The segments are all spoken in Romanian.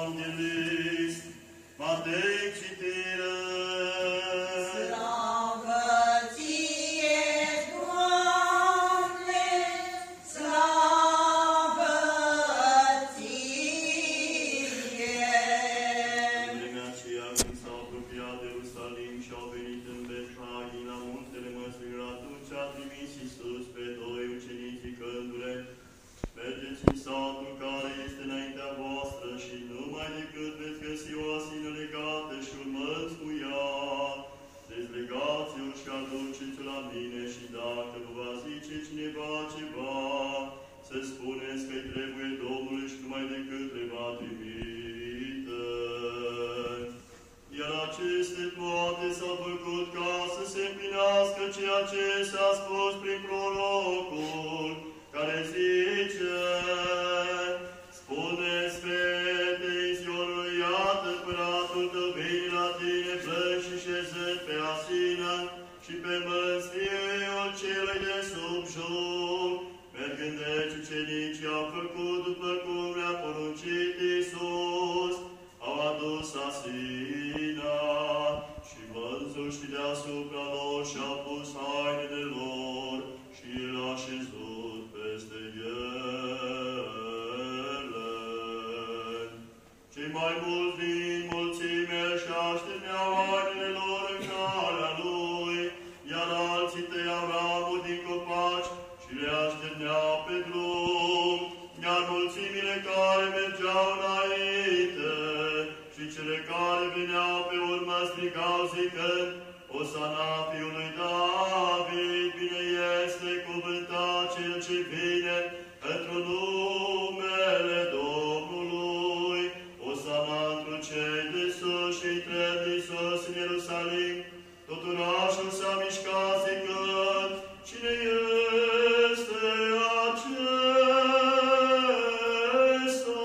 Evanghelist, Matei citire. Slavă ție, Doamne, slavă ție! În vremea aceea, când s-au apropiat de Ierusalim și au venit în Betfagi, la muntele Măslinilor, atunci a trimis Iisus pe doi ucenici zicându-le: mergeți în satul care este înaintea voastră și numai decât veți găsi o asină legată și urmăți cu ea, dezlegați-o și aduceți-o la mine și dacă vă va zice cineva ceva, să spuneți că-i trebuie Domnului și numai decât le va trimite. Iar aceste toate s-au făcut ca să se împlinească ceea ce s-a spus prin prorocul, care zice: spune-ți fetei Sionului, iată, împăratul tău vine la tine, pleci și șezând pe asină și pe măsliul celui de sub jug. Mergând deci ucenicii au făcut după cum le-a poruncit Iisus, au adus asina și vânzuși deasupra lor și-au pus hainele lor și el a șezut peste ele. Cei mai mulți din mulțime și așterneau hainele lor în calea lui, iar alții tăiau ramuri din copaci și le așterneau pe drum, iar mulțimile care mergeau înainte și cele care veneau pe urmă strigau zicând: Osana fiului David, bine este cuvântat cel ce vine într-un numele Domnului. Osana întru cei de sus și întrebi Iisus în Ierusalim. Tot orașul s-a mișcat zicând: cine este acesta?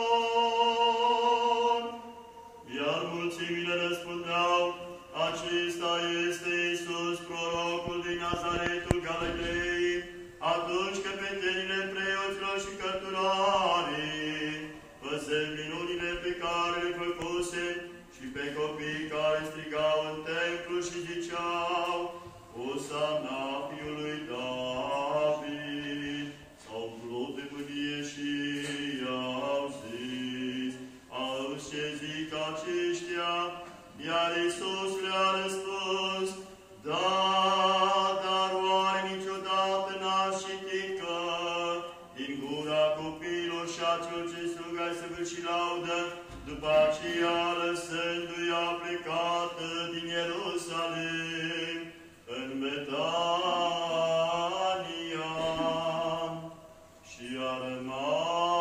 Iar mulțimile răspundeau: acesta este Iisus, prorocul din Nazaretul Galilei. Atunci căpetenile preoților și cărturarii, văzând minunile pe care le făcuse și pe copii care strigau în templu și ziceau: Osana fiului David, s-au umplut de mânie și i-au zis: auzi ce zic aceștia? Iar Iisus le-a răspuns: da, dar oare niciodată n-ați citit că din gura copiilor și a celor ce strugă ai săvârșit laudă, după aceea lăsându-i a plecat din Ierusalim în Betania și a rămas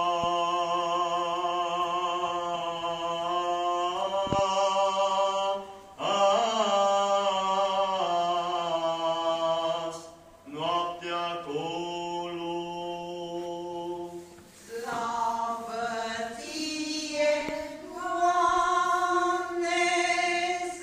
noaptea acolo. Slavă ție, Doamne,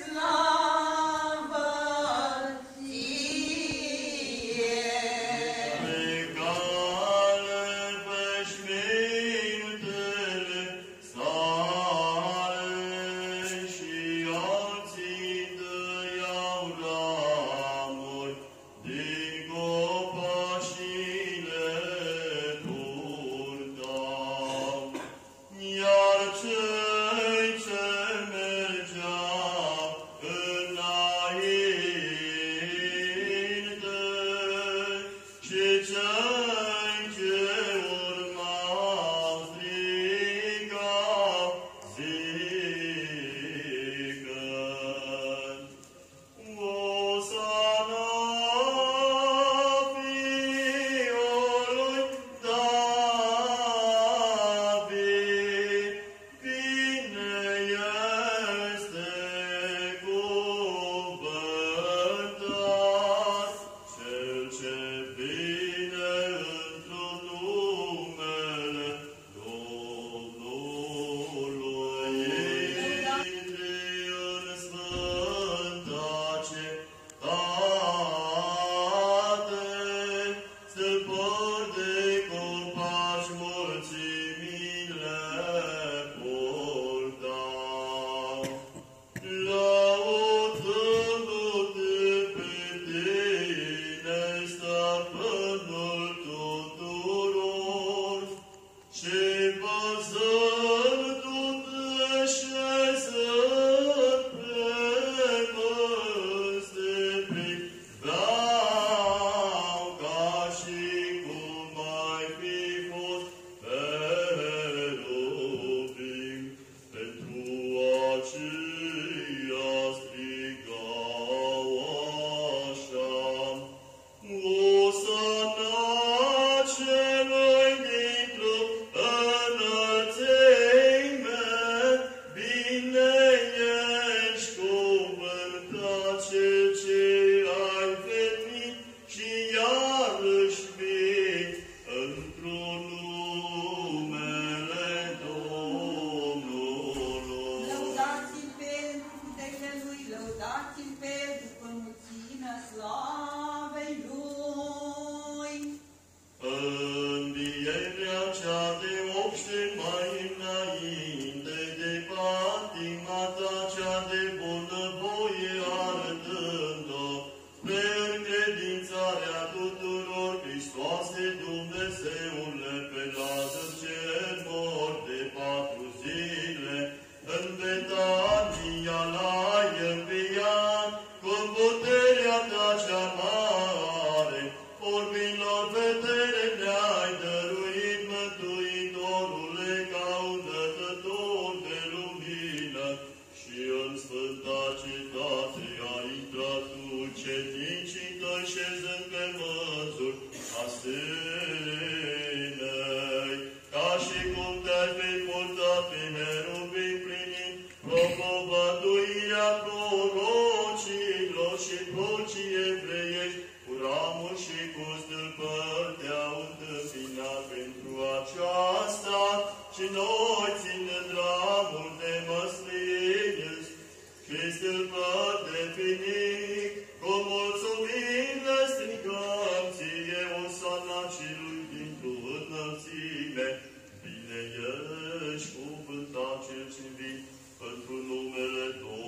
aceasta și noi ținem dramul de măsline și stâlpăt de finic, cu mulțumire strigăm ție, Osana celui dintr-o înălțime. Bine ești cuvântat cel ce vii pentru numele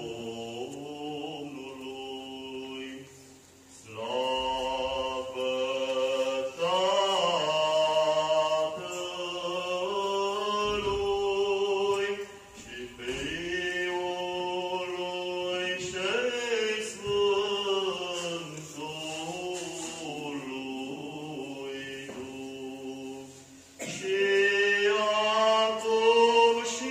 Domnului. Slavă Tatălui și Fiului și Sfântului Duh, și acum și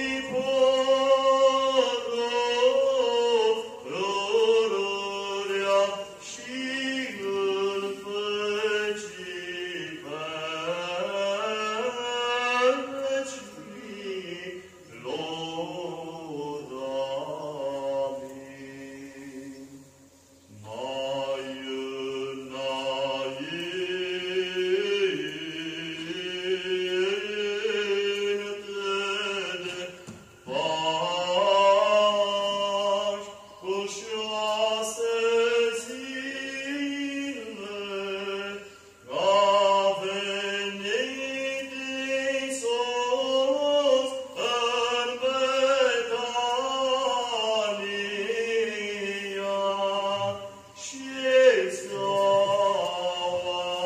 pururea și în vecii vecilor. Amin. Mai înainte de Paști, cu 6 zile, a venit Iisus în Betania și s-au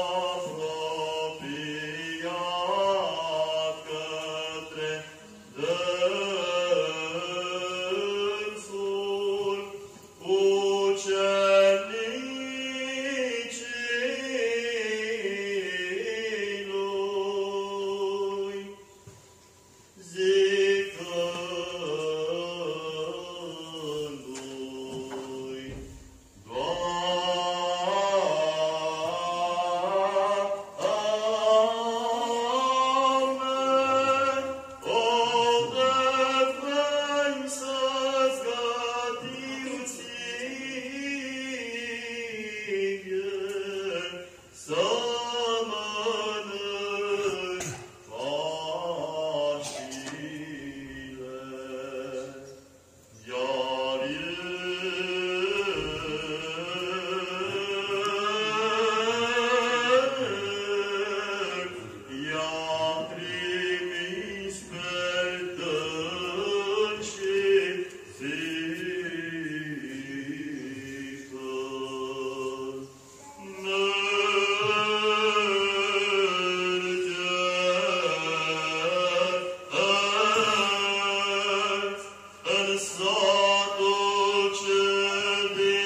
apropiat către dânsul ucenicii lui, zicându-i: Doamne, unde vrei să-ți gătim ție, să mănânci Paștile. Iar i-a trimis pe dânsii, zicând: Mergeți în satul cel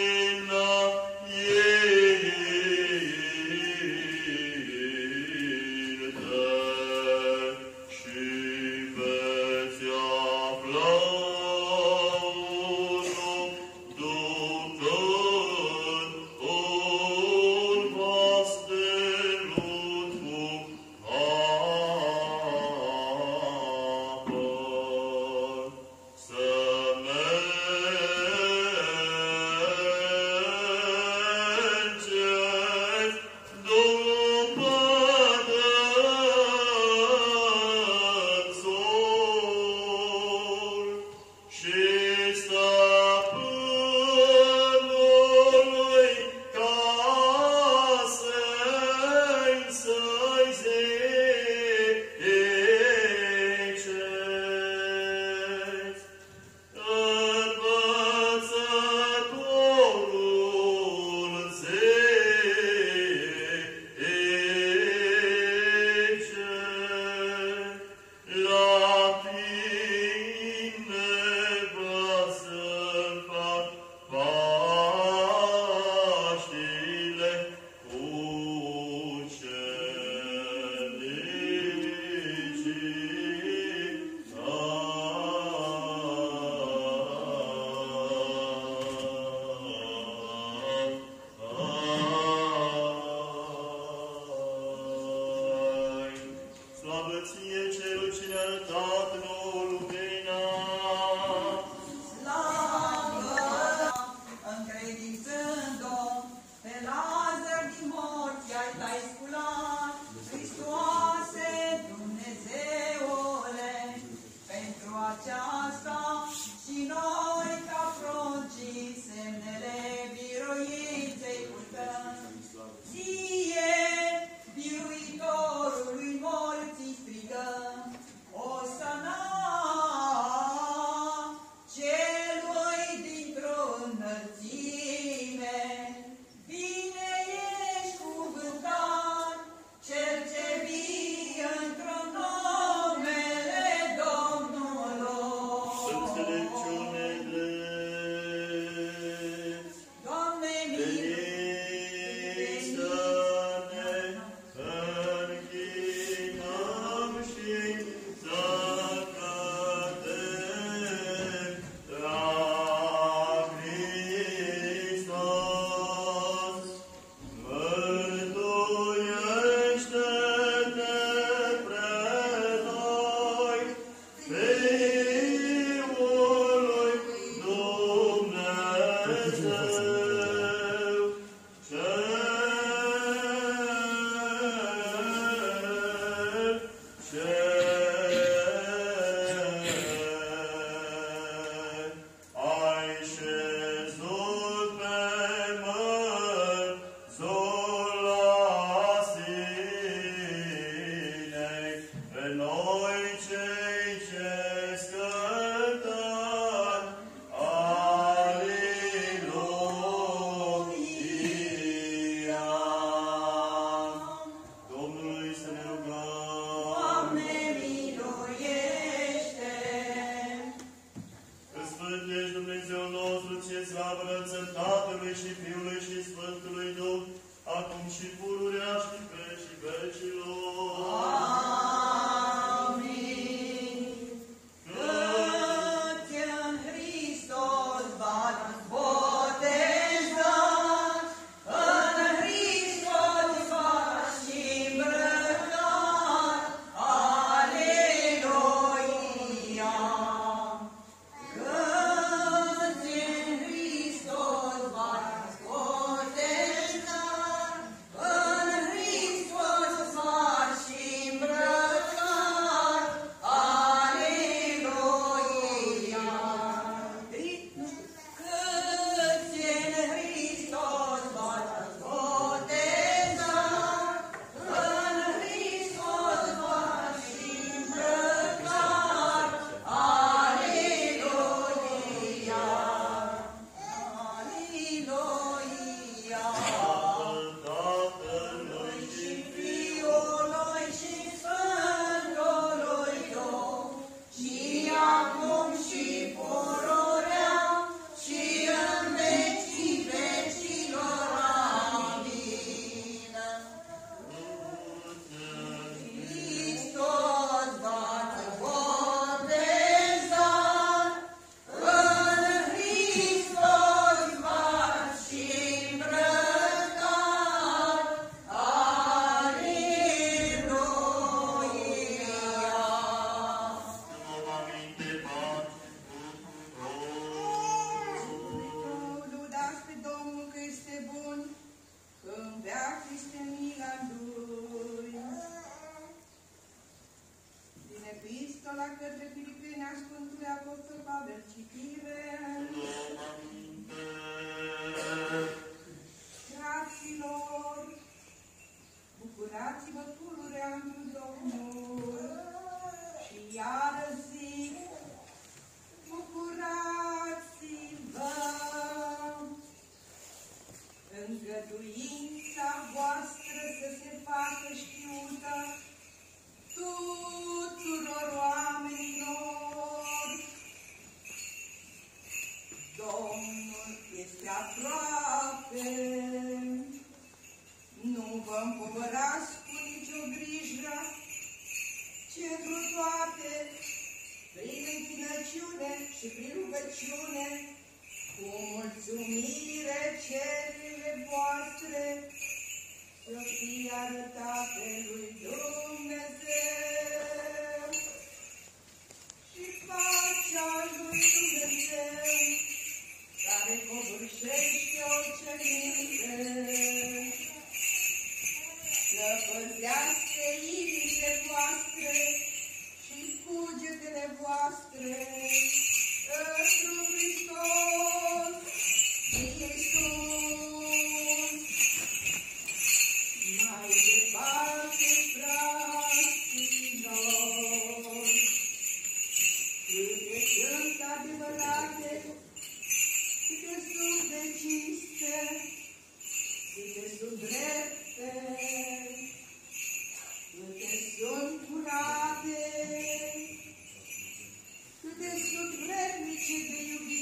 dinainte și veți afla unul ducând un vas de lut cu apă. Să mergeți după dânsul și stăpânului casei să-i ziceți: Învățătorul zice: La tine va să-mi fac Paștile ucenicii ai. Slavă ție, celui ce ne-a arătat nouă lumina. Slavă, încredințând-o pe Lazar din morți, ai sculat, Hristoase, Dumnezeu. noi cei ce scătăm, Aliluia. Domnului să ne rugăm. Doamne, miluiește! Că Sfânt ești Dumnezeu nostru, ție slavă înălțăm Tatălui și Fiului și Sfântului Duh, acum și pururea și în vecii vecilor. Amin. Căci în Hristos v-ați botezat, în Hristos v-ați și îmbrăcat. Aleluia! Căci în Hristos v-ați botezat, în Hristos v-ați și îmbrăcat. Aleluia! Căci în Hristos v-ați botezat, în Hristos v-ați și îmbrăcat. Aleluia! Aleluia! Tatălui și Fiului și Sfântului Duh, și acum și pururea și în vecii vecilor. Amin. Hristos v-ați botezat, în Hristos v-ați și îmbrăcat. Aleluia! Stăm aminte, pace tuturor. Lăudați pe Domnul că este bun, că în veac este mila Lui. Din epistola către Filipeni a Sfântului Apostol Pavel, citire. Stăm aminte. Fraților, bucurați-vă pururea într Domnul. Și iară zic, bucurați-vă. Îngăduința voastră să se facă știută tuturor oamenilor. Domnul este aproape. Nu vă împovărați cu nicio grijă, ci întru toate, prin închinăciune și prin rugăciune, cu mulțumire cererile voastre să fie arătate lui Dumnezeu. Și pacea lui Dumnezeu, care covârșește orice minte, să păzească inimile voastre și cugetele voastre întru Hristos Iisus. Mai departe, fraților, câte sunt adevărate, câte sunt de cinste, câte sunt drepte, câte sunt curate, câte sunt vrednice de iubire,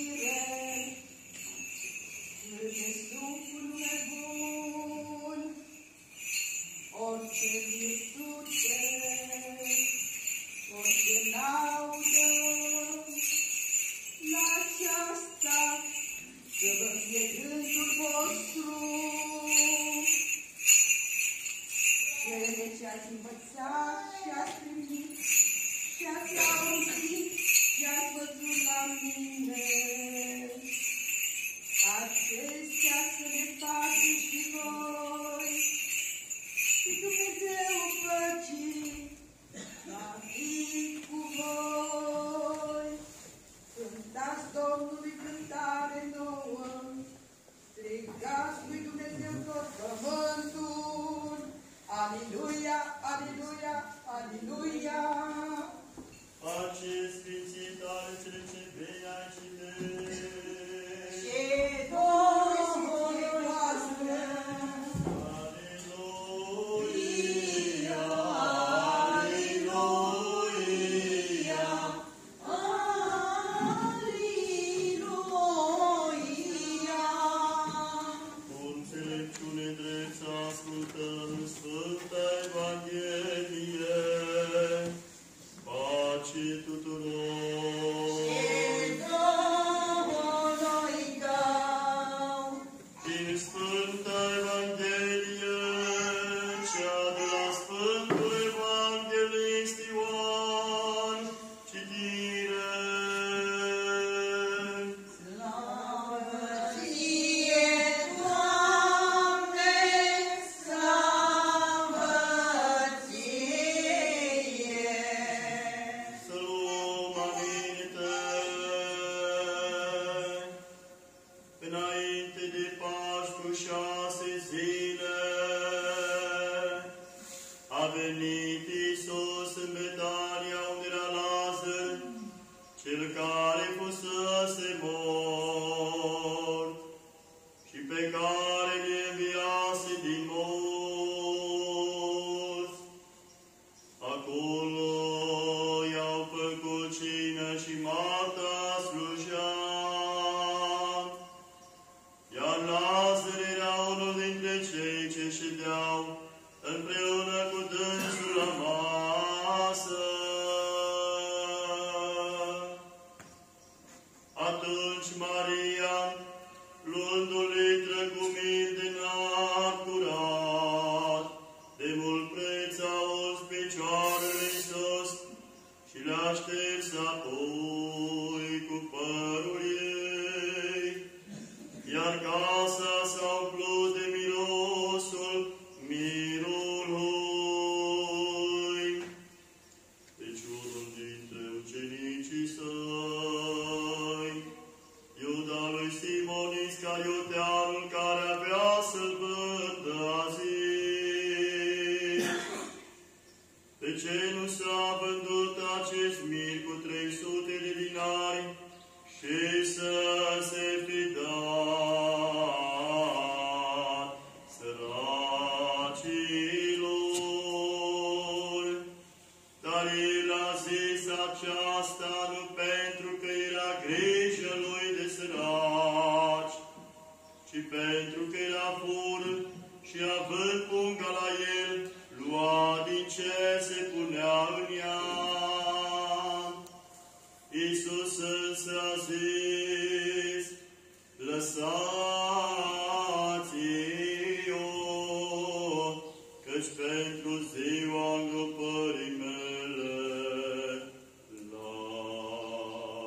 cel care fusese mort și pe care ne înviase din morți. Acolo i-au făcut cină și Marta slujea, iar Lazar era unul dintre cei ce ședeau împreună cu dânsul la masă. Atunci Maria, luând o litră cu mir de nar curat, de mult preț a uns picioarele Iisus și le-a șters apoi cu părul ei, iar casa s-a umplut de mirosul mirului. Deci unul dintre ucenicii săi, Iuda lui Simon Iscarioteanul, care avea să-l vândă, a zis: de ce nu s-a vândut acest mir cu 300 de dinari și să se fi dat săracilor? Dar el a zis aceasta nu pentru că era grijă lui de săraci, ci pentru că era fur și având punga la el, lua din ce se punea în ea. Iisus însă a zis: lăsați-o, căci pentru ziua îngropării mele l-a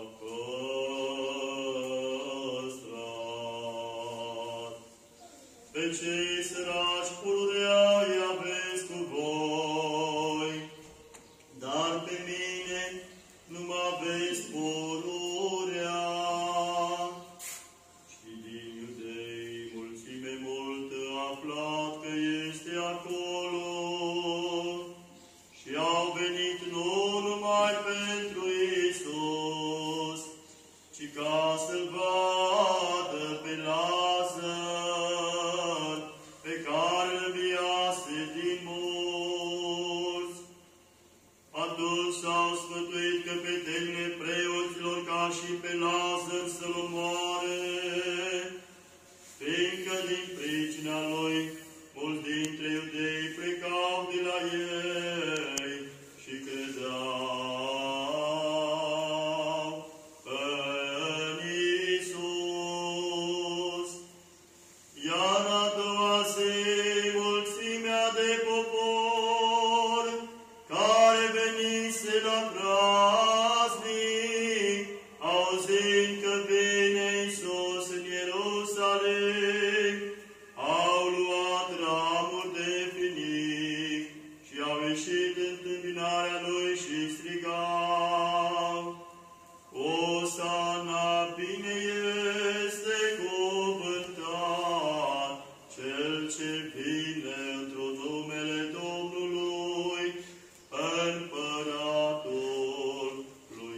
păstrat. Pe cei săraci pururea îi aveți cu voi, dar pe mine nu mă aveți pururea. Și din iudei mulțime multă a aflat că este acolo și au venit nu numai pentru Iisus, ci ca să-l vadă pe Lazar, pe care îl înviase din morți. Atunci s-au sfătuit căpetenile preoților ca și pe Lazar să-l omoare, fiindcă din pricina lui mulți dintre iudei plecau de la ei și credeau în Iisus. Iar a doua zi, mulțimea de popor care venise la praznic, auzind că vine Iisus în Ierusalim, au luat ramuri de finic și au ieșit în întâmpinarea lui și strigau: Osana, bine este cuvântat cel ce vine într-o numele Domnului, Împăratul lui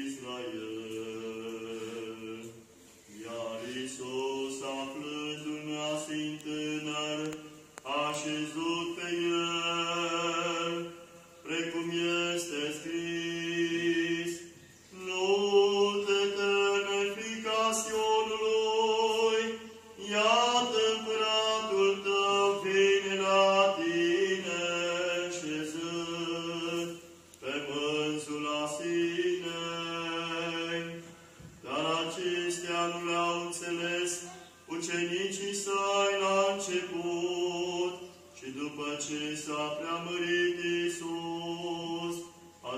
Israel. Iar Iisus, aflând un asin tânăr, așezut pe el, precum este scris: nu te teme, fiica Sionului, iată împăratul tău vine la tine, șezând pe mânzul asinei. Dar acestea nu le-au înțeles ucenicii săi la început, și după ce s-a preamărit Iisus,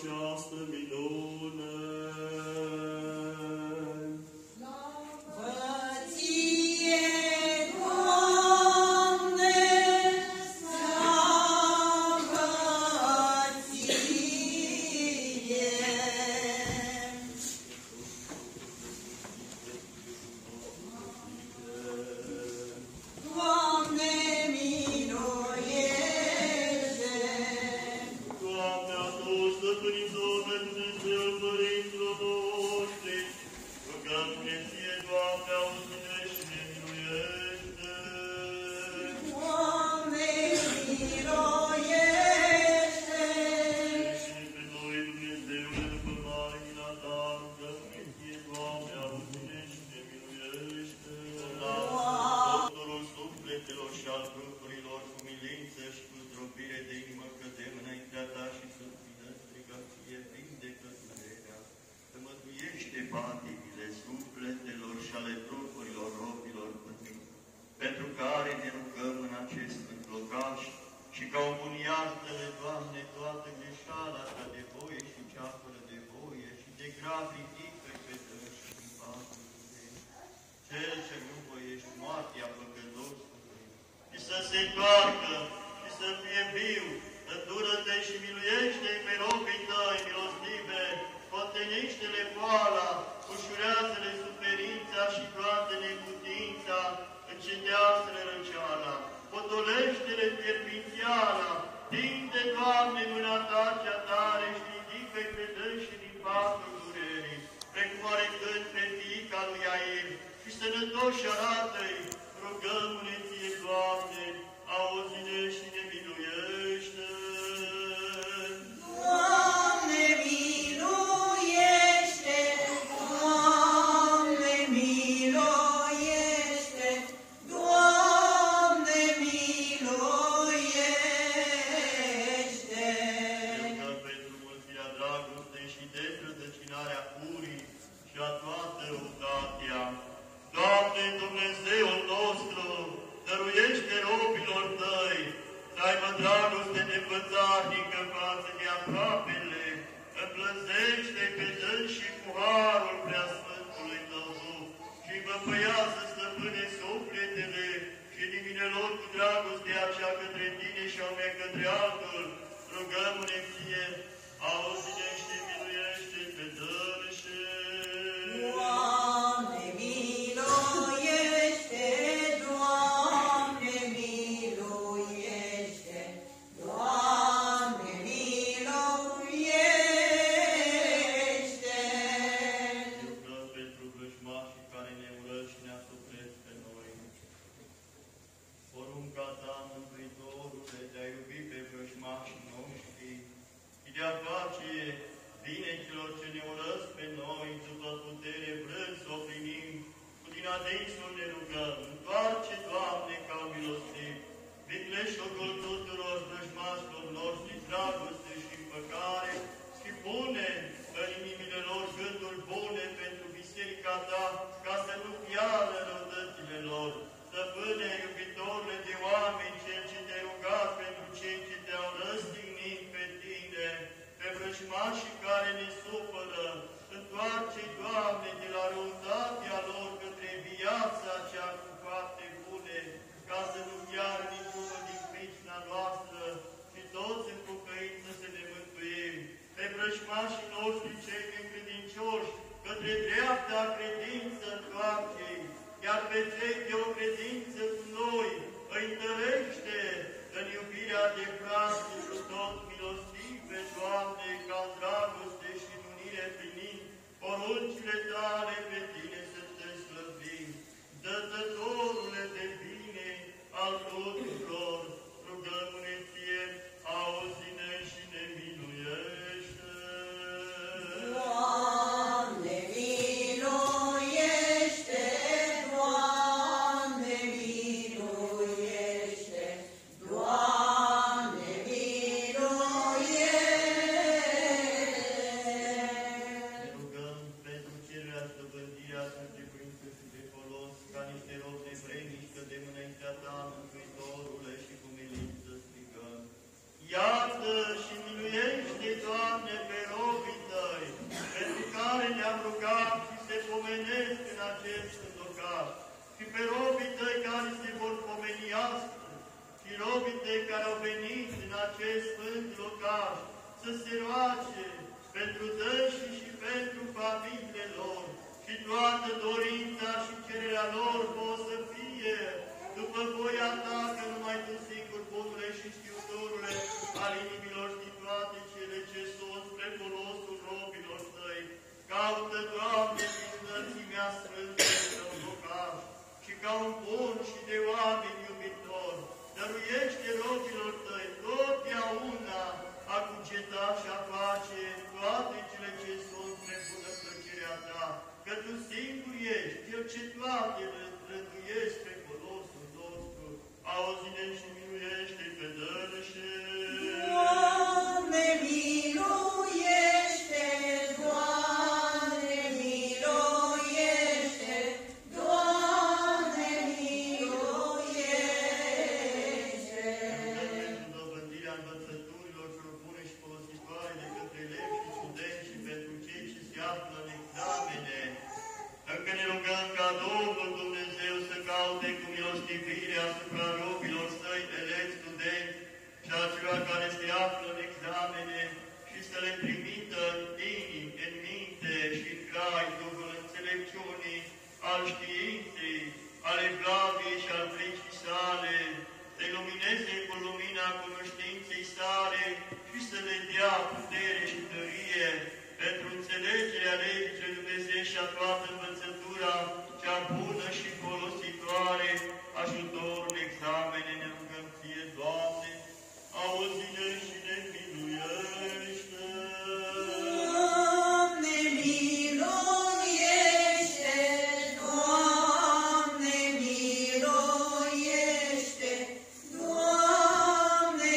această minune. Doamne, atunci, stăpânitor, Dumnezeu, Părinților noștri, rugăm-ne ție, Doamne, auzi-ne și ne miluiește. Miluiește-ne pe noi, Dumnezeule, după mare mila ta, rugăm-ne ție, Doamne, auzi-ne și ne miluiește. Doctorul sufletelor și al trupurilor, cu milință și cu zdrobire de inimă, cădem înaintea ta și sunt vină strigație, vindecă durerea, să mântuiește patimile sufletelor și ale trupurilor robilor pătiți, pentru care ne rugăm în acest sfânt locaș și ca o buniartă-le, Doamne, toată greșeala ta de voie și cea fără de voie și de grav ridică pe dăși din patul tău. Cel ce nu voiești moartea păcătosului, și să se întoarcă și să fie viu, îndură-te și miluiește-i pe robii tăi milostive, potenește-le boala, ușurează-le suferința și toată neputința, încetească-le răceala, potolește-le fierbințiala, tinde, Doamne, mâna ta cea tare și ridică-i pe dânsi din patul durerii, precum arecând pe fiica lui Iair, și sănătoși arată-i, rugăm-ne ție, Doamne, auzi-ne și ne miluiește. Doamne, miluiește! Doamne, miluiește! Doamne, miluiește! Rugăm pentru mulțirea dragostei și dezrădăcinarea urii și a toată udatia. Doamne, Dumnezeul nostru, dăruiește robilor tăi să aibă dragoste nepățarnică față de aproapele, împlăzește pe dânsi și cu harul preasfântului tău Duh și învăpăiază, Stăpâne, sufletele și inimile lor cu dragostea cea către tine și anume către altul. Rugăm-ne ție, auzi-ne și miluiește pe dânsi. Doamne, miluiește! Doamne, miluiește! Doamne, miluiește! Rugăm pentru vrăjmașii care ne urăsc și ne asupresc pe noi. Porunca ta, Mântuitorule, de a iubi pe vrăjmașii noștri și de a face bine celor ce ne urăsc pe noi, după putere vrând să o primim, cu din adinsul ne rugăm. Întoarce, Doamne, ca milostiv, vicleșugul tuturor vrăjmașilor noștri, dragoste și împăcare, și pune în inimile lor gânduri bune pentru biserica ta, ca să nu piardă răutățile lor. Stăpâne, iubitorule de oameni, cel ce te-ai rugat pentru cei ce te-au răstignit pe tine, pe vrăjmașii care ne supără, întoarce, Doamne, de la răutatea lor către viața cea cu fapte bune, ca să nu piară niciunul din pricina noastră și toți în pocăință să ne mântuim. Pe vrăjmașii noștri cei necredincioși, către dreapta credință întoarce-i, iar pe cei de o credință cu noi îi întărește în iubirea de frate cu tot milostive, Doamne, ca în dragoste și în unire primind poruncile tale pe tine să te slăvim. Dătătorule de bine al tuturor, rugăm-ne ție, auzi-ne și ne miluiește. Doamne, miluiește! Doamne, miluiește! cei care au venit în acest sfânt locaș să se roage pentru dânșii și pentru familiile lor și toată dorința și cererea lor pot să fie după voia ta, că numai tu singur, Bunule și știutorule al inimilor și toate cele ce sunt spre folosul robilor tăi. Caută, Doamne, din înălțimea sfântă tău locaș și ca un bun și de oameni iubitor, dăruiește robilor tăi totdeauna a cugeta și a face toate cele ce sunt spre bună plăcerea ta, că tu singur ești, Cel ce toate rânduiești pe folosul nostru. Auzi-ne și miluiește pe dărâșii. Doamne, miluiește! Doamne, miluiește! Doamne, miluiește! Pentru dobândirea învățăturilor celor bune și folositoare de către elevi și studenți și pentru cei ce se află în examene, încă ne rugăm ca Domnul Dumnezeu să caute cu milostivire asupra robilor săi, elevi, studenți și acelor care se află în examene și să le trimită în inimi, în minte și în crai Duhul înțelepciunii, al științei, al evlaviei și al fricii sale, să-i lumineze cu lumina cunoștinței sale și să le dea putere și tărie pentru înțelegerea legii lui Dumnezeu și a toată învățătura cea bună și folositoare, ajutor în examene, ne rugăm ție, Doamne, auzi-ne și ne miluiește. Doamne, miluiește! Doamne, miluiește! Doamne,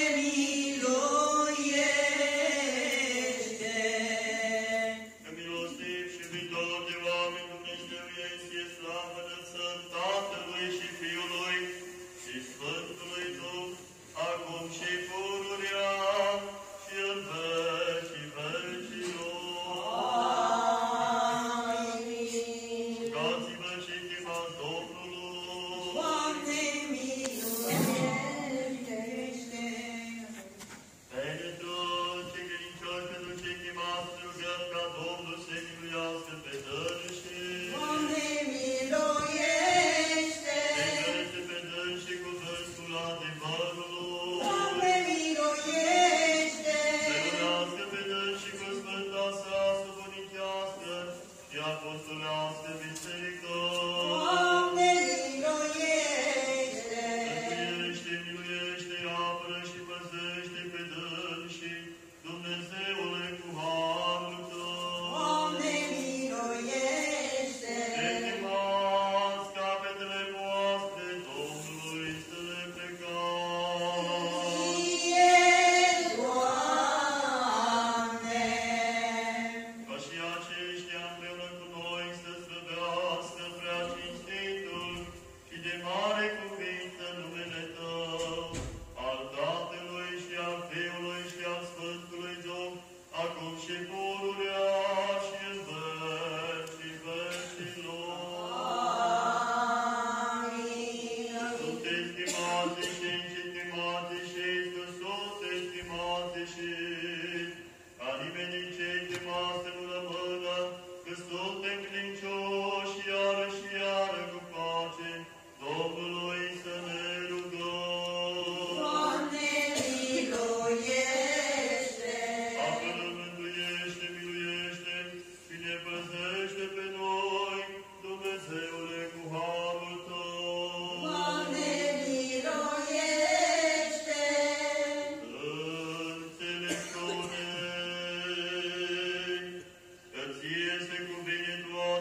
miluiește! Că milostiv și iubitor de oameni, Dumnezeu este slavă înălțăm Tatălui și Fiului și Sfântului Duh, acum și pururea și în vecii vecilor. Amin. Rugați-vă și chemați Domnului. Doamne, miluiește! Pentru cei credincioși, pentru cei chemați, rugăm ca Domnul să miluiască pe dărâșii. Doamne, miluiește! Să pe dărâșii cuvântul adevărului. Doamne, miluiește! Să unească pe dărâșii cu sfânta sa subunicească și apostolească biserică. Doamne, miluiește! Mântuiește, miluiește, apără și păzește pe dărâșii, Dumnezeule, cu harul tău. Doamne, miluiește! Chemați capetele voastre Domnului să le plecați. Fie, Doamne! Ca și aceștia împreună cu noi să slăvească prea cinstitul și de mare cuvință numele Tău, al Tatălui și al Fiului și al Sfântului Duh, acum și pururea și în vecii vecilor. Amin. Sunteți chemate și încetimate și scăsute, stimate și ca nimeni din cei chemați să nu rămână, că suntem credincioși iară și iară cu pace, Domnului să ne rugăm. Doamne, miluiește! Apără, mântuiește, miluiește și ne păzește pe noi, Dumnezeule, cu harul Tău. Doamne, miluiește! Înțelepciune, că ție se cuvine, Doamne,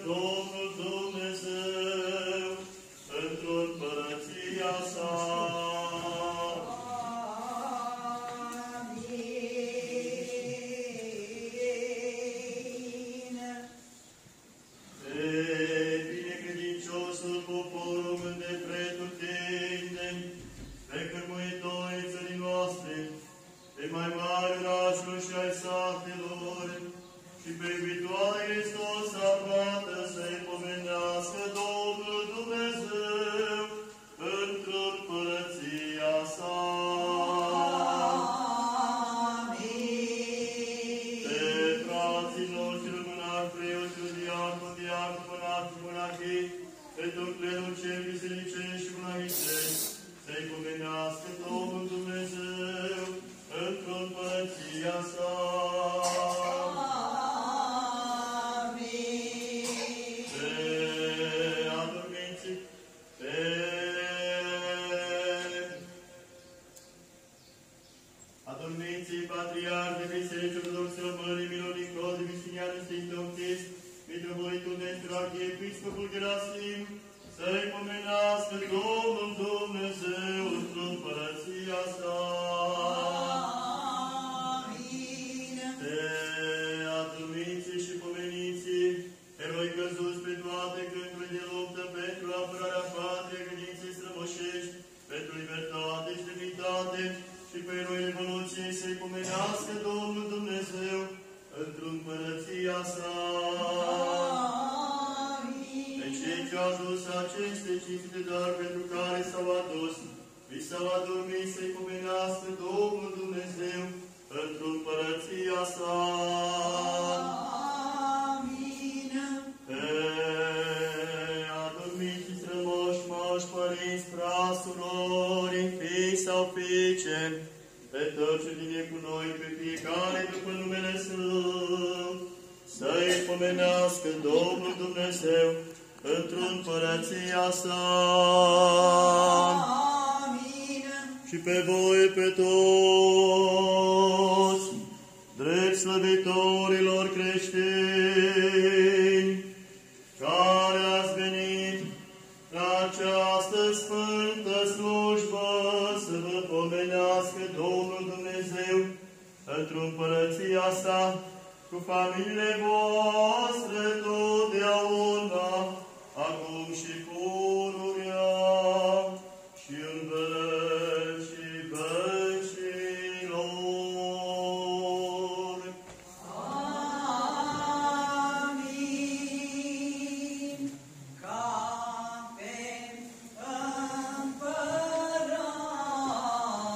Domnul Dumnezeu într-o împărăția sa.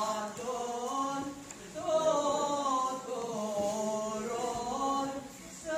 Să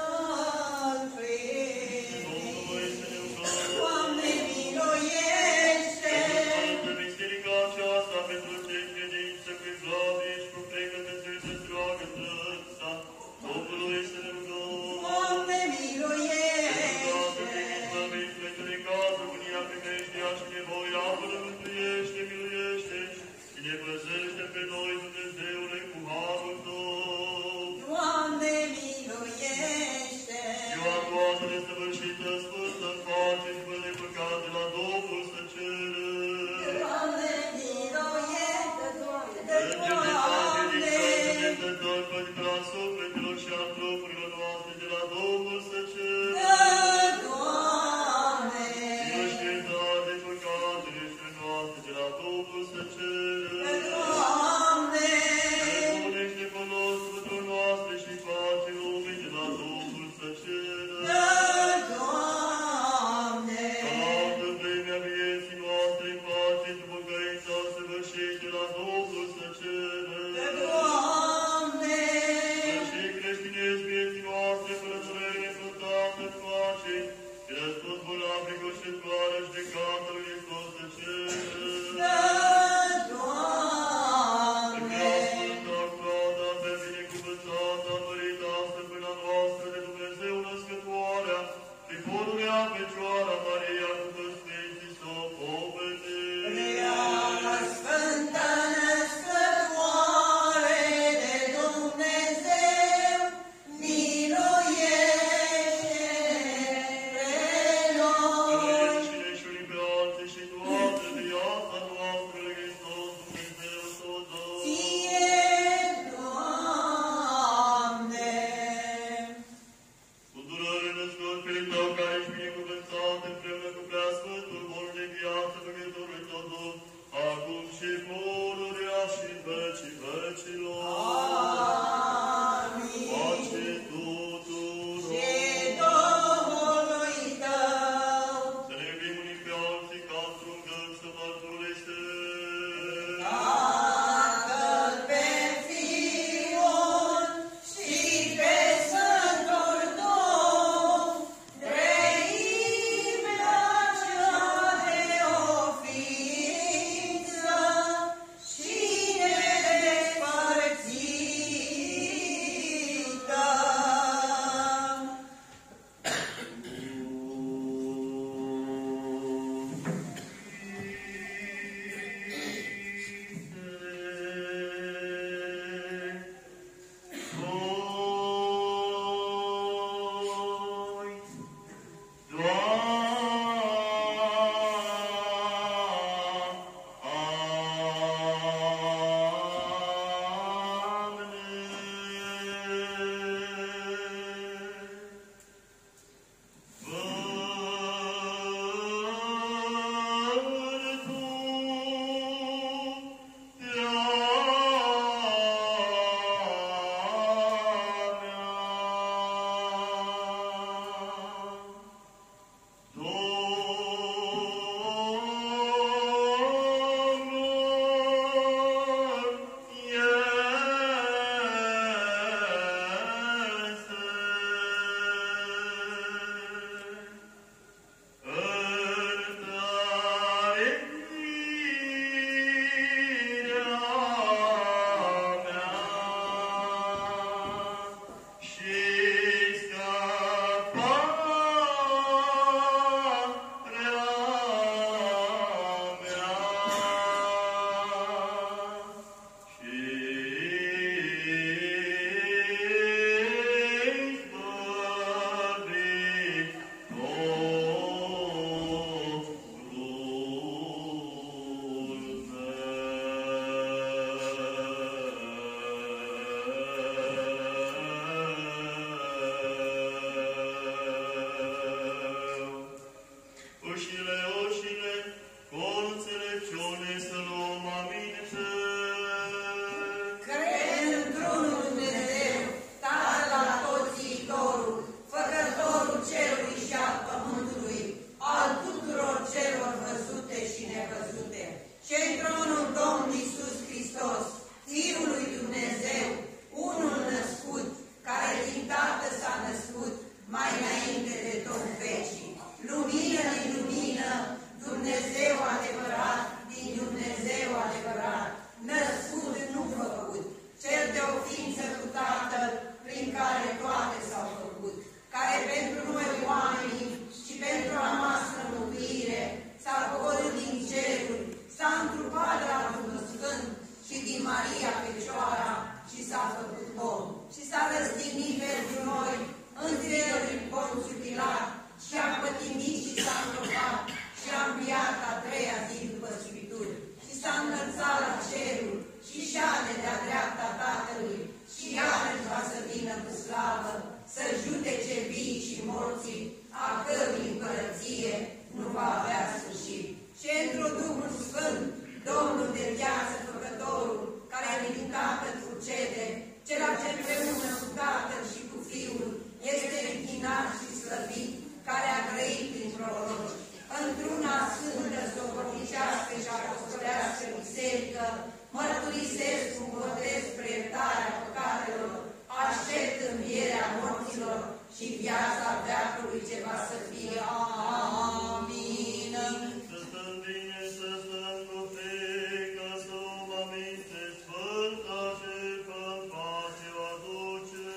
ca să fie. Amin. Să stăm bine, să stăm cu frică, să luăm aminte sfânta jertfă în pace o aduce.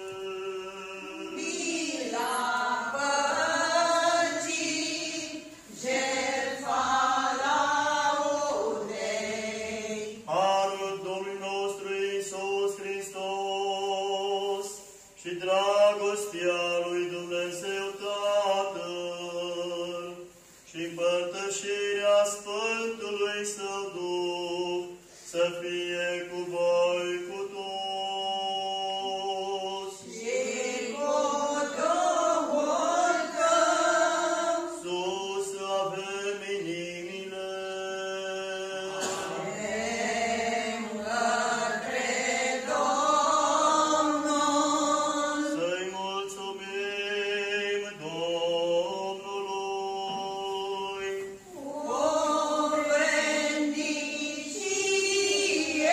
Mila păcii, jertfa laudei. Harul Domnului nostru Iisus Hristos și dragostea lui Dumnezeu Tatăl și împărtășirea Sfântului Său Duh să fie cu voi cu toți. Și cu Duhul tău. Sus avem inimile. Avem către Domnul. Să-i mulțumim Domnului. O vrednicie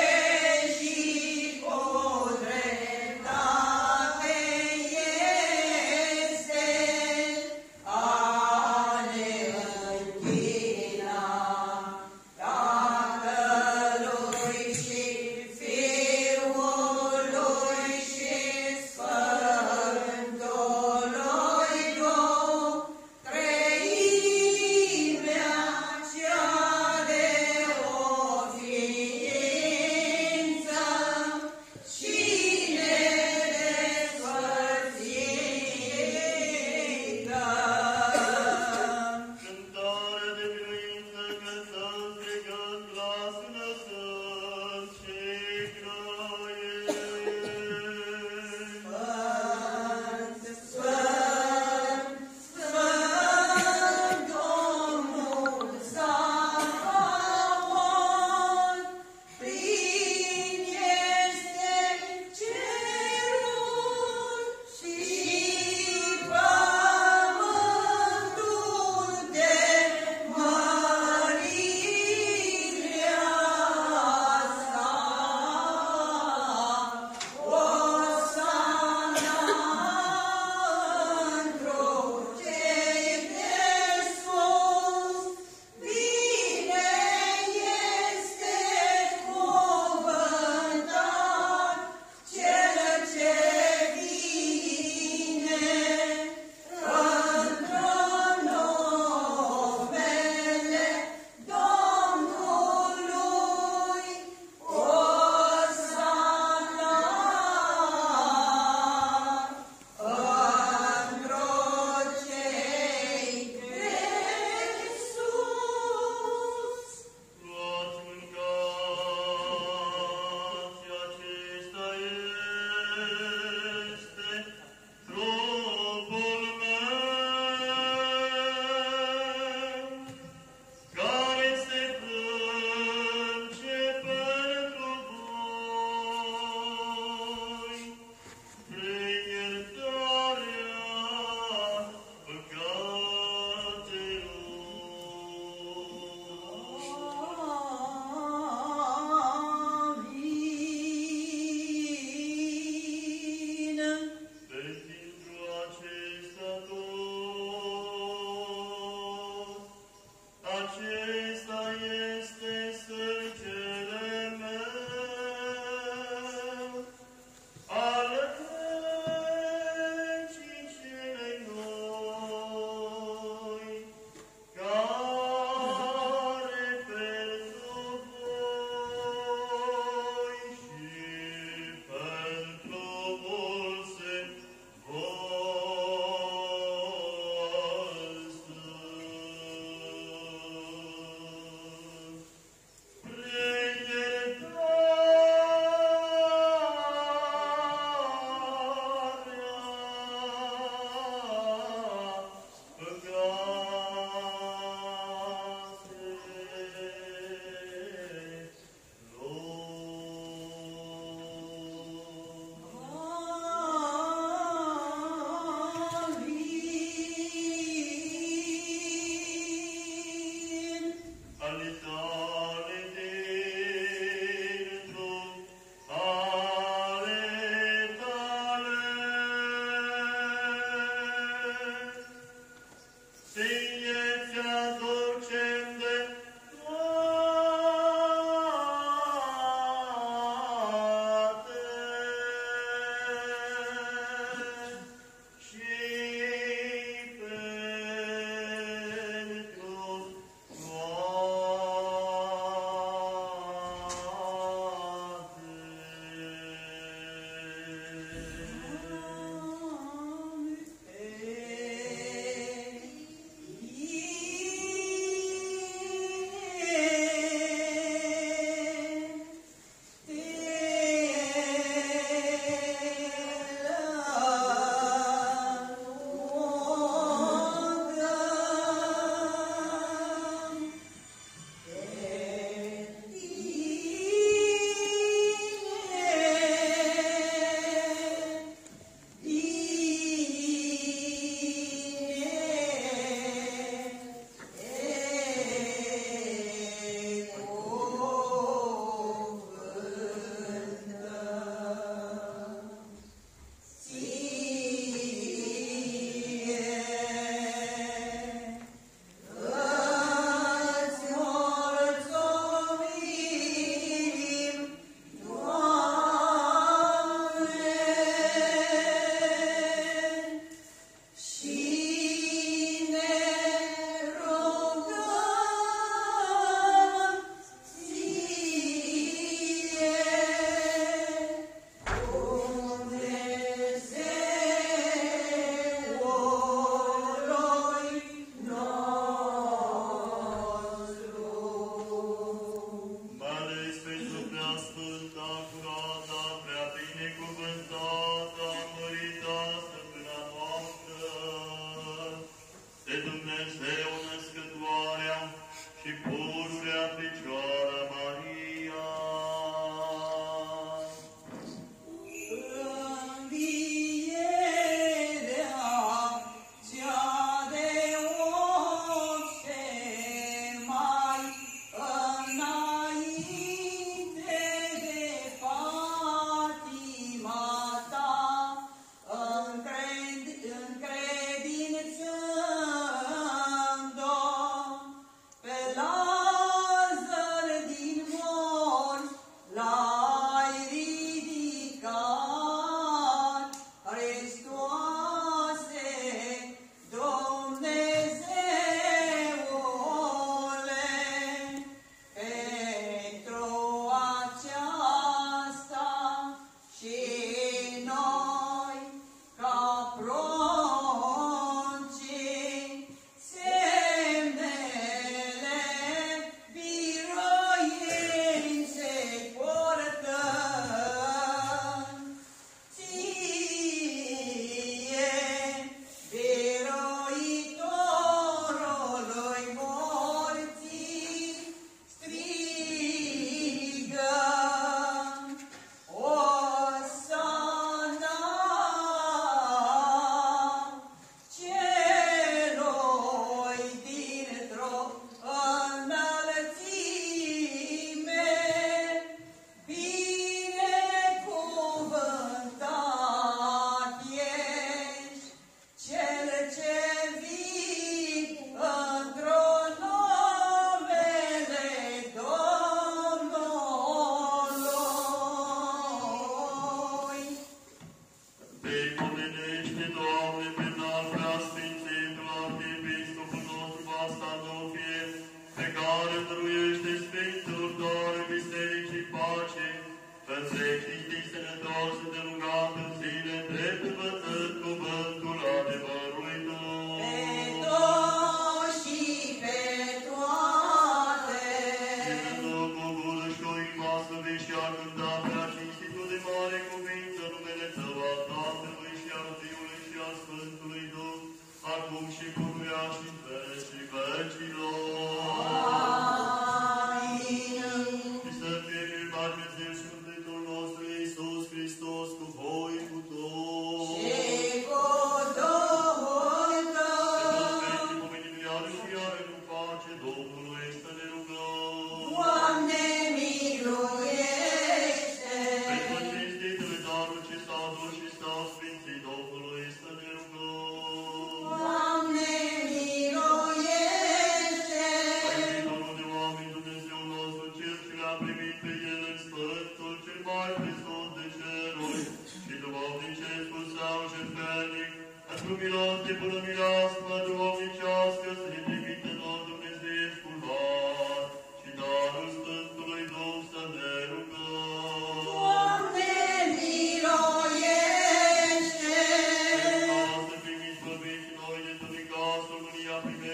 Doamne, miluiește!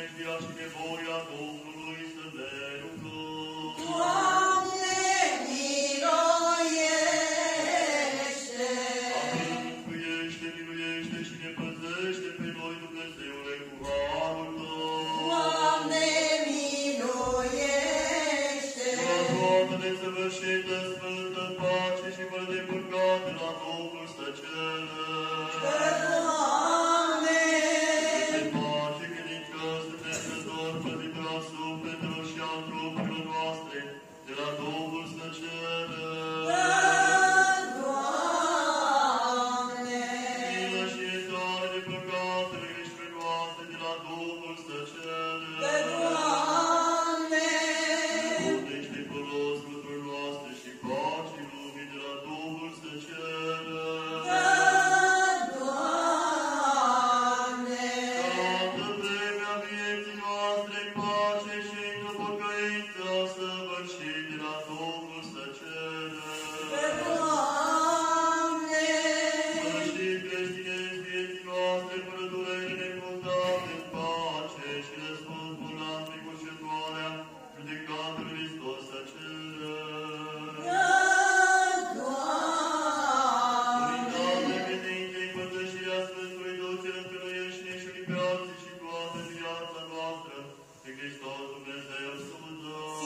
primejdia și nevoia Domnului să ne rugăm. Doamne, miluiește! Amin, mântuiește, miluiește și ne păzește pe noi, Dumnezeule, cu harul Tău. Doamne, miluiește! Toată nesăvârșită, sfântă, pace și fără de păcat de la Domnul să cerem. Doamne! Pe pace credincioasă, necăzător, păzitor al sufletelor și al trupurilor noastre, de la Domnul să cerem. Doamne! Milă și iertare de păcatele greșelor noastre, de la Domnul să cerem. Doamne! Budește folos lucruri noastre și pace lumii, de la Domnul să cerem. Doamne! Toată vremea vieții noastre, pace și într-o pocăință săvârșit, de la Domnul să cerem. Doamne! Sfârșit creștinezi vieții noastre, fără durere necrutate, în pace și răspuns bolan pricușătoarea, judecat în Hristos să cerem. Unitate, credință, împărtășirea Sfântului Duh, ce răstăluiește și unii pe alții și toată viața noastră, pe Hristos Dumnezeu să o dăm.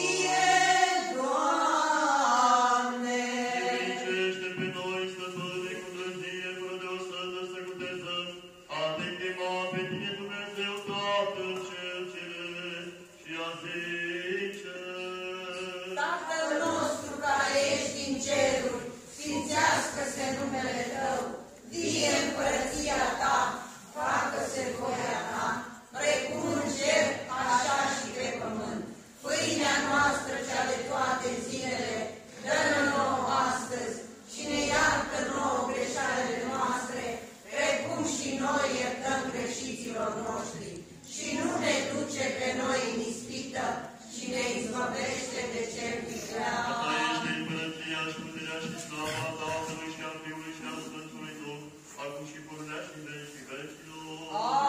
Iubicește pe noi să fără cu drăznie, fără de o sătă să cutezăm, a te chema pe tine Dumnezeu Tatăl cel Ceresc și a zice. Tatăl nostru care ești în ceruri, sfințească-se numele Tău, vie împărăția Ta, facă-se voia Ta, precum în cer, așa și pe pământ. Pâinea noastră cea de toate zilele, dă-ne nouă astăzi și ne iartă nouă greșalele noastre, precum și noi iertăm greșiților noștri. Și nu ne duce pe noi în ispită, și ne izbăvește de cel A viclean. ta este împărăția și puterea și slava Tatălui și a Fiului și a Sfântului Duh, acum și pururea și în vecii vecilor.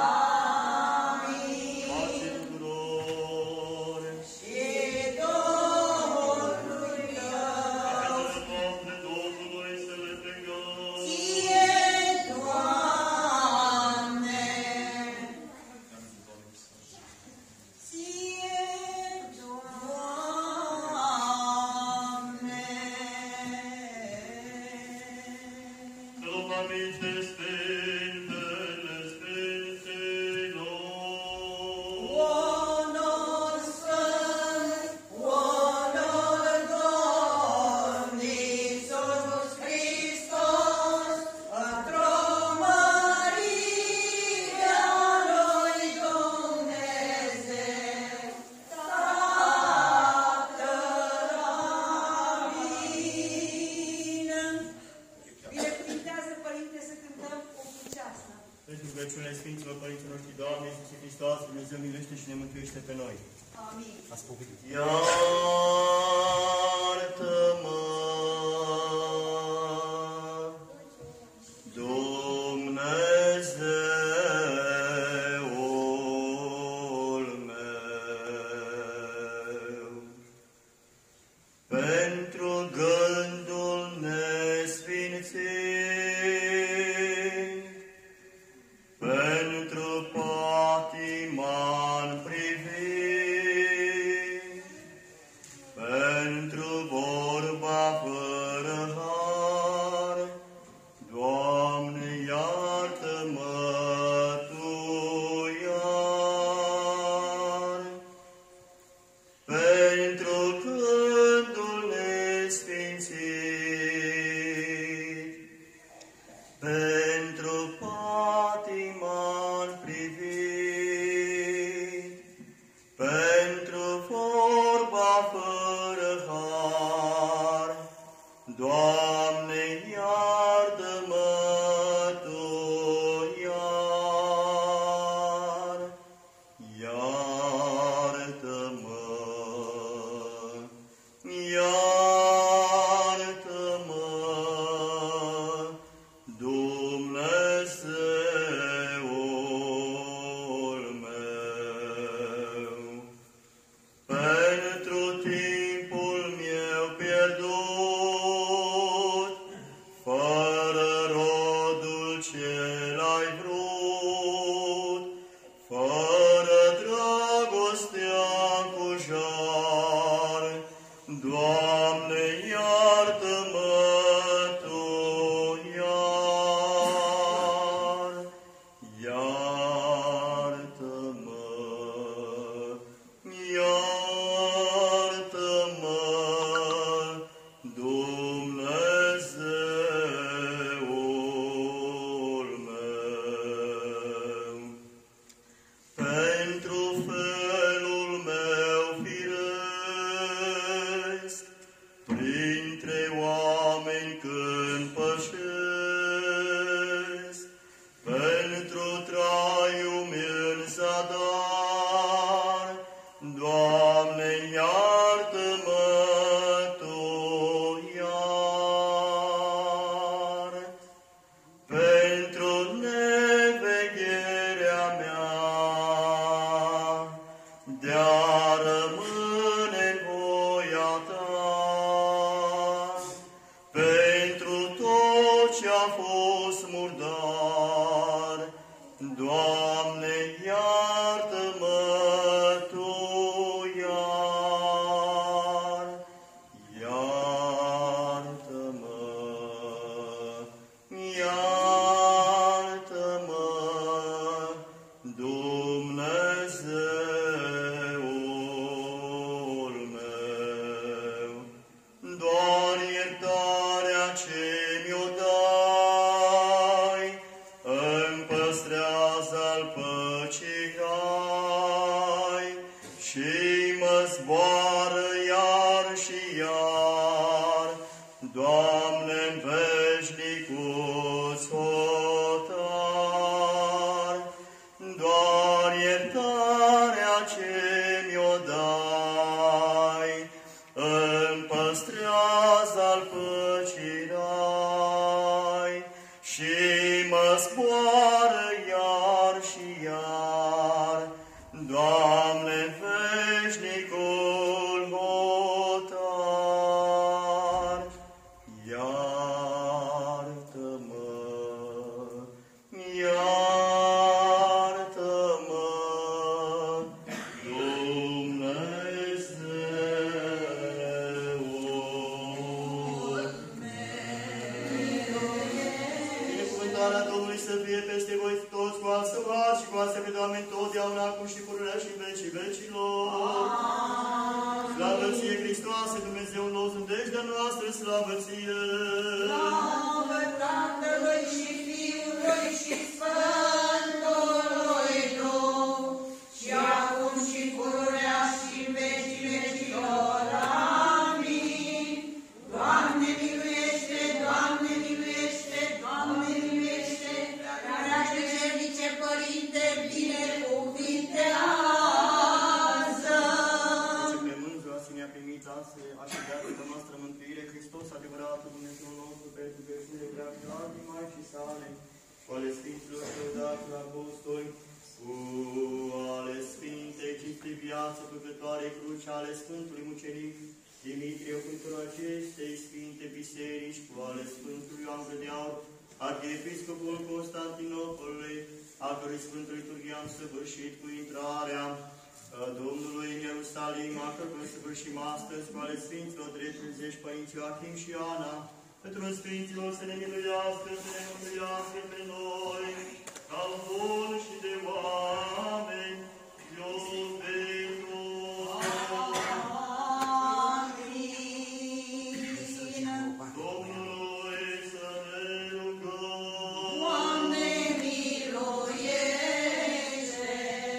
Amin. Pace tuturor! Și Domnului tău, Fetele noastre Domnului să le pregăm. ție, Doamne, ție, Doamne. Să luăm aminte Sfintele Sfintelor. Onor Sfânt, onor Domnului Iisus Hristos, într-o mărire a lui Dumnezeu, Tatăl, amin. Binecuvintează, Părinte, să cântăm o crucească. Pentru rugăciunile Sfinților Părinților noștri, Doamne Iisuse Hristos, Dumnezeu miluiește și ne mântuiește pe noi. Amin. Ați spovedit. Iartă-mă, Dumnezeul meu, pentru gândul nesfințit, pentru patima-n privit, pentru vorba fără har, Doamne, iartă-mă Tu iar. Pentru gândul nesfințit, pentru patima-n privit, pentru vorba fără har, Doamne, iartă-mă Tu iar. Iartă-mă, iartă-mă, Dumnezeul meu. și mă zboară iar și iar. Doamne-n veșnicuț hotar, doar iertarea ce mi-o dai, îmi păstrează al păcii rai, și mă zboară iar și iar. Doamne, veșnicul hotar, iartă-mă, iartă-mă, Dumnezeul meu. Binecuvântarea Domnului să fie peste voi toți, cu al său har și cu al său Doamne, totdeauna, acum și pururea și în vecii vecilor. Slavă ție, Hristoase, Dumnezeul nostru, nădejdea noastră, slavă ție! Slavă Tatălui și Fiului și Sfântului Duh, și acum și pururea și în vecii vecilor. Amin. Doamne miluiește, Doamne miluiește, Doamne miluiește, prea cernice Părinte, binecuvintează. Ce pe mânzul asemenea primit astfel, așadată că noastră mântuire, Hristos, adevăratul Dumnezeu nostru, pentru veșniile prea clare, Maicii sale, cu ale Sfinților Săudați Apostoli, cu ale Sfintei cinste viață păcătoare cruce, ale Sfântului Mucenic Dimitrie, ocântorul acestei Sfinte Biserici, cu ale Sfântului Ioan Gură de Aur, Arhiepiscopul Constantinopolului, al cărui Sfântul Liturghia am săvârșit cu intrarea Domnului în Ierusalim, a cărui săvârșim astăzi cu ale Sfinților dreptul zeși Părinții Joachim și Ana, pentru Sfinților să ne miluiască, să ne mântuiască pe noi, ca bun și de oameni, iubitor. Domnului să ne rugăm. Doamne miluiește!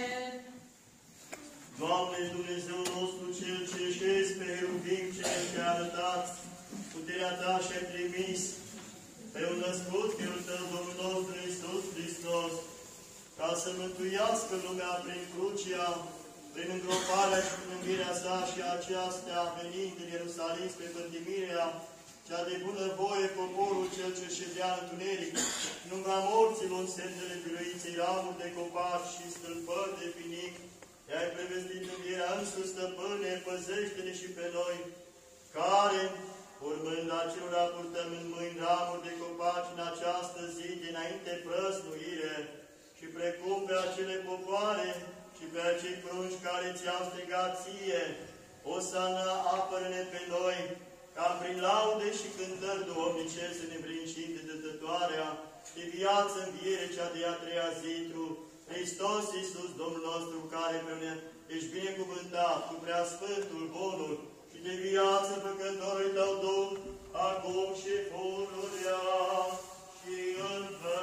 Doamne, Dumnezeu nostru, Cel ce șezi pe Heruvim, Cel ce a arătat puterea Ta și ai trimis pe un născut Fiul Tău, Domnul nostru Iisus Hristos, ca să mântuiască lumea prin crucea, prin îngroparea și prin învierea Sa, și aceasta venind în Ierusalim spre pătimirea cea de bună voie, poporul cel ce ședea în întuneric, în umbra morților, în semnele biruinței, ramuri de copaci și stâlpări de finic, i-ai prevestit învierea însuși, Stăpâne, păzește-ne și pe noi, care, urmând acelora, purtăm în mâini ramuri de copaci în această zi dinainte prăznuire, și precum pe acele popoare și pe acei prunci care ți-au strigat ție, Osana, apără-ne pe noi, ca prin laude și cântări duhovnice să ne brincim de dătătoarea de viață înviere cea de a treia zi, Hristos Iisus, Domnul nostru, care pe mine ești binecuvântat cu preasfântul, bunul și de viață făcătorul Tău Duh, acum și pururea și în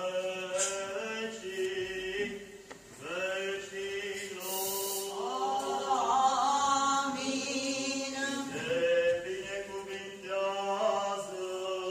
vecii vecilor. Amin. Te binecuvintează.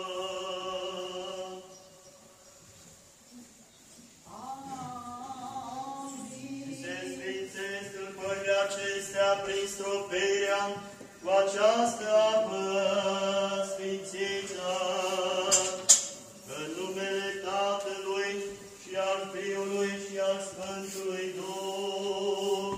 Se sfințesc stâlpările acestea prin stropirea cu această apă sfințită, în numele Tatălui și al Fiului și al Sfântului Duh.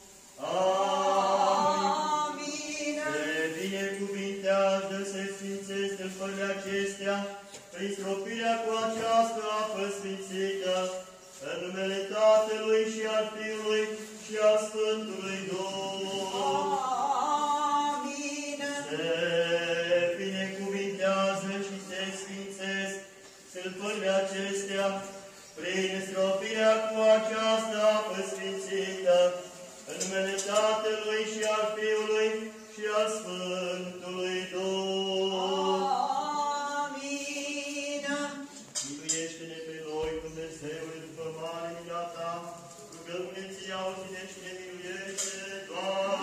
Amin. Se binecuvintează, se sfințesc stâlpările acestea prin stropirea cu această apă sfințită, în numele Tatălui și al Fiului și al Sfântului Duh. Amin. Se binecuvintează și se sfințesc stâlpările acestea prin stropirea cu această apă sfințită, în numele Tatălui și al Fiului și al Sfântului Duh. Amin. Miluiește-ne pe noi, Dumnezeule, după mare mila Ta, rugăm-ne ție, auzi-ne și ne miluiește, Doamne.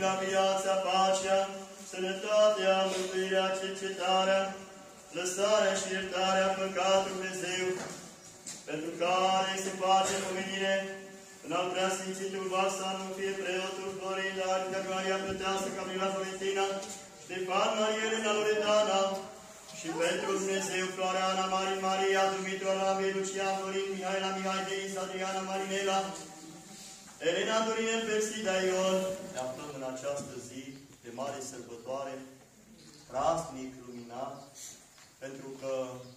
ca viața, pacea, sănătatea, mântuirea, cercetarea, lăsarea și iertarea păcatului Dumnezeu, pentru care se face pomenire în al preasfințitul Valsanul, fie preotul Florin, Arica Maria Plăteasă, Gabriela Florentina, Ștefan Maria Elena Loredana, și pentru Dumnezeu, Floreana, Marin Maria, Dumitru, Alamie, Lucian, Florin, Mihaela, Mihai, Denis, Adriana, Marinela, Elena, Dorinel, Persida, Ion. Ne aflăm în această zi de mare sărbătoare, praznic luminat, pentru că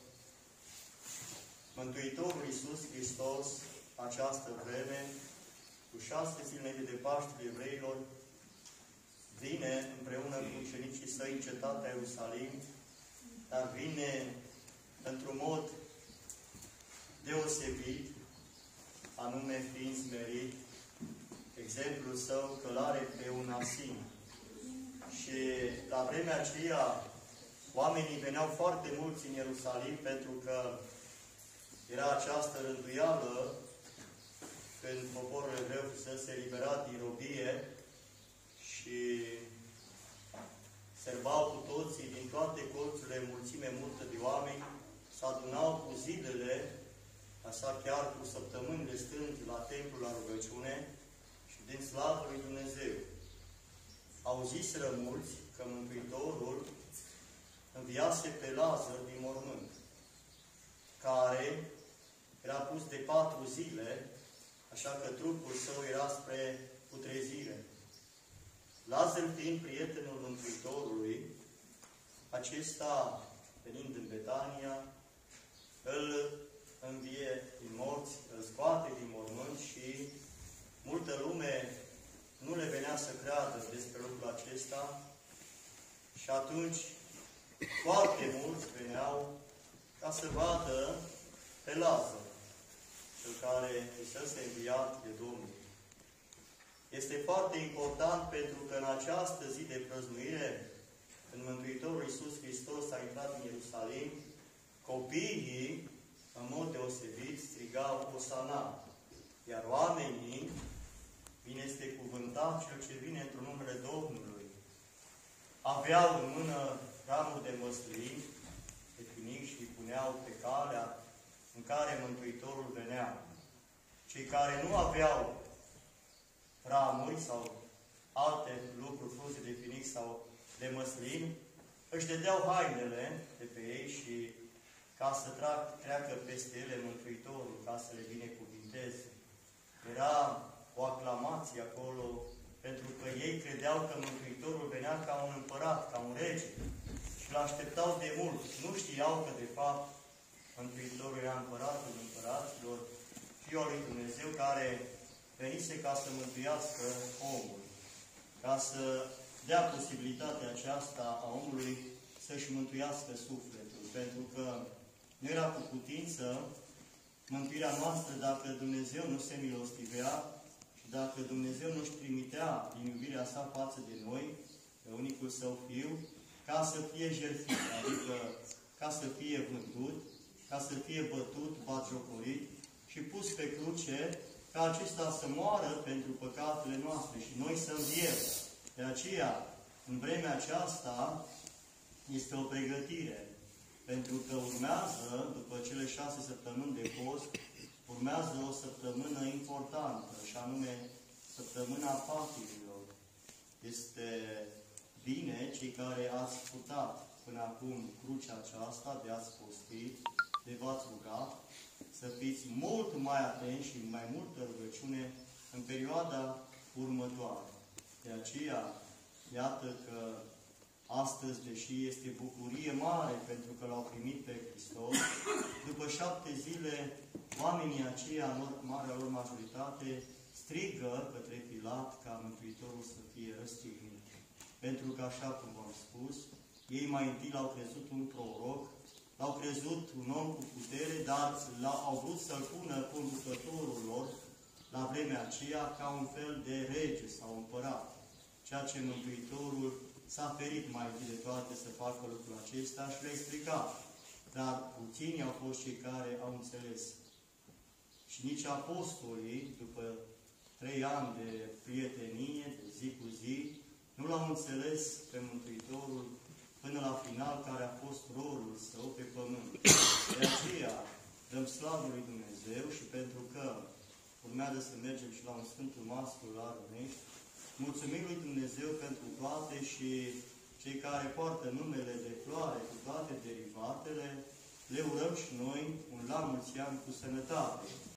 Mântuitorul Iisus Hristos, această vreme, cu 6 zile de Paștele Evreilor, vine împreună cu ucenicii săi în cetatea Ierusalim, dar vine într-un mod deosebit, anume fiind smerit, exemplul său călare pe un asin. Și la vremea aceea, oamenii veneau foarte mulți în Ierusalim pentru că era această rânduială când poporul evreu fusese eliberat din robie și servau cu toții din toate colțurile, mulțime multă de oameni, se adunau cu zilele, așa chiar cu săptămânile stând la templu, la rugăciune și din slavă lui Dumnezeu. Auziseră mulți că Mântuitorul înviase pe Lazar din mormânt, care era pus de 4 zile, așa că trupul său era spre putrezire. Lazar fiind prietenul Mântuitorului, acesta, venind în Betania, îl învie din morți, îl scoate din mormânt și multă lume nu le venea să creadă despre lucrul acesta și atunci foarte mulți veneau ca să vadă pe Lazar, cel care fusese înviat de Domnul. Este foarte important pentru că în această zi de prăznuire, când Mântuitorul Iisus Hristos a intrat în Ierusalim, copiii, în mod deosebit, strigau Osana, iar oamenii, bine este cuvântat cel ce vine într-un numele Domnului, aveau în mână ramuri de măslin, de finic și îi puneau pe calea în care Mântuitorul venea. Cei care nu aveau ramuri sau alte lucruri frunze de finic sau de măslin, își dădeau hainele de pe ei și ca să treacă peste ele Mântuitorul, ca să le binecuvinteze. Era o aclamație acolo, pentru că ei credeau că Mântuitorul venea ca un împărat, ca un rege și l-așteptau de mult. Nu știau că, de fapt, Mântuitorul era împăratul împăraților, Fiul lui Dumnezeu, care venise ca să mântuiască omul, ca să dea posibilitatea aceasta a omului să-și mântuiască sufletul, pentru că nu era cu putință mântuirea noastră dacă Dumnezeu nu se milostivea și dacă Dumnezeu nu-și trimitea din iubirea sa față de noi, pe unicul Său Fiu, ca să fie jertfit, adică ca să fie vândut, ca să fie bătut, batjocorit și pus pe cruce, ca acesta să moară pentru păcatele noastre și noi să înviem. De aceea, în vremea aceasta, este o pregătire. Pentru că urmează, după cele 6 săptămâni de post, urmează o săptămână importantă, și anume săptămâna patirilor. Este bine, cei care ați purtat până acum crucea aceasta, de ați postit, de v-ați rugat, să fiți mult mai atenți și mai multă rugăciune în perioada următoare. De aceea, iată că astăzi, deși este bucurie mare pentru că l-au primit pe Hristos, după 7 zile, oamenii aceia, în marea lor majoritate, strigă către Pilat ca Mântuitorul să fie răstignit. Pentru că, așa cum v-am spus, ei mai întâi l-au crezut un proroc, l-au crezut un om cu putere, dar au vrut să-l pună conducătorul lor, la vremea aceea, ca un fel de rege sau împărat. Ceea ce Mântuitorul s-a ferit mai întâi de toate să facă lucrul acesta și le-a explicat. Dar puțini au fost cei care au înțeles. Și nici apostolii, după 3 ani de prietenie, de zi cu zi, înțeles pe Mântuitorul până la final care a fost rolul său pe pământ. De aceea dăm slavă lui Dumnezeu și pentru că urmează să mergem și la un Sfântul Maslu la Rănești, mulțumim lui Dumnezeu pentru toate și cei care poartă numele de floare cu toate derivatele, le urăm și noi un la mulți ani cu sănătate.